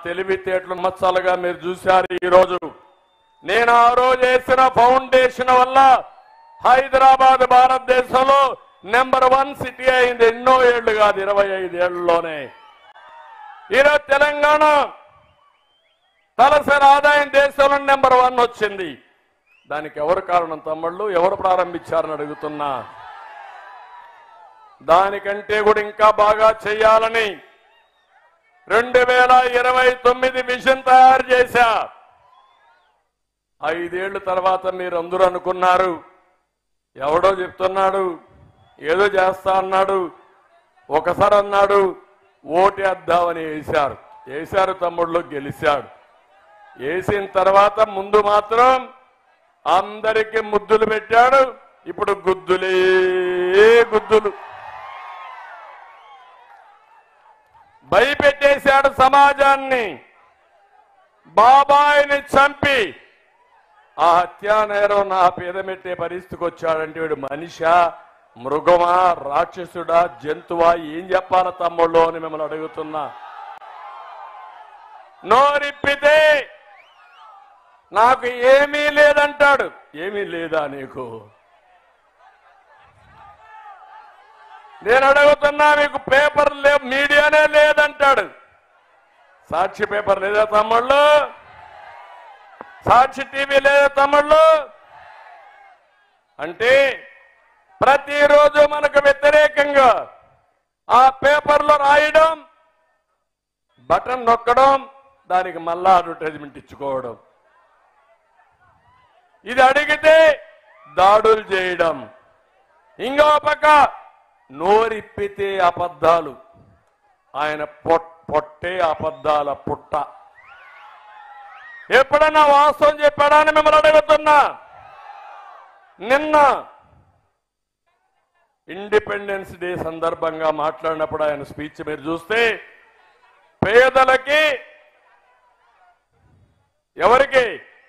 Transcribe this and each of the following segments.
తెలివితేటలు మచ్చలుగా మీరు చూశారు. ఈ రోజు నేను ఆ రోజు వేసిన ఫౌండేషన్ వల్ల హైదరాబాద్ భారతదేశంలో నెంబర్ 1 సిటీ అయింది. ఎన్నో ఏళ్లు కాదు, 25 ఏళ్లలోనే. ఈరోజు తెలంగాణ తలసరి ఆదాయం దేశంలో నెంబర్ 1 వచ్చింది. దానికి ఎవరు కారణం తమ్ముళ్ళు? ఎవరు ప్రారంభించారని అడుగుతున్నా. దానికంటే కూడా ఇంకా బాగా చేయాలని 2029 విజన్ తయారు చేశా. 5 ఏళ్ల తర్వాత మీరు అందరూ అనుకున్నారు, ఎవడో చెప్తున్నాడు, ఏదో చేస్తా అన్నాడు, ఒకసారి అన్నాడు, ఓటేద్దామని వేశారు తమ్ముళ్ళు, గెలిచాడు. వేసిన తర్వాత ముందు మాత్రం అందరికీ ముద్దులు పెట్టాడు. ఇప్పుడు గుద్దులే గుద్దులు. భయపెట్టేశాడు సమాజాన్ని. బాబాయిని చంపి ఆ హత్యా నేరం నా పేదమెట్టే పరిస్థితికి వచ్చాడంటే వీడు మనిషా, మృగమా, రాక్షసుడా, జంతువా, ఏం చెప్పాల తమ్ముళ్ళు అని మిమ్మల్ని అడుగుతున్నా. నోరిప్పితే నాకు ఏమీ లేదంటాడు. ఏమీ లేదా నీకు? నేను అడుగుతున్నా, మీకు పేపర్ మీడియానే లేదంటాడు. సాక్షి పేపర్ లేదా తమ్ముళ్ళు? సాక్షి టీవీ లేదా తమ్ముళ్ళు? అంటే ప్రతిరోజు మనకు వ్యతిరేకంగా ఆ పేపర్లో రాయడం, బటన్ నొక్కడం, దానికి మళ్ళా అడ్వర్టైజ్మెంట్ ఇచ్చుకోవడం. ఇది అడిగితే దాడులు చేయడం. ఇంకో పక్క నోరిప్పితే అబద్ధాలు. ఆయన పొట్టే అబద్ధాల పుట్ట. ఎప్పుడన్నా వాస్తవం చెప్పాడా అని మిమ్మల్ని అడుగుతున్నా. నిన్న ఇండిపెండెన్స్ డే సందర్భంగా మాట్లాడినప్పుడు ఆయన స్పీచ్ మీరు చూస్తే, పేదలకి, ఎవరికి?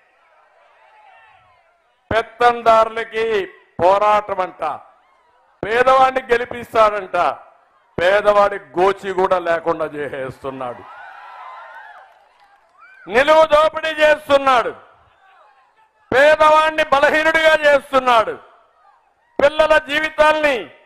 పెత్తందారులకి పోరాటం అంట. పేదవాడిని గెలిపిస్తాడంట. పేదవాడి గోచి కూడా లేకుండా చేసేస్తున్నాడు. నిలువు దోపిడీ చేస్తున్నాడు. పేదవాడిని బలహీనుడిగా చేస్తున్నాడు. పిల్లల జీవితాల్ని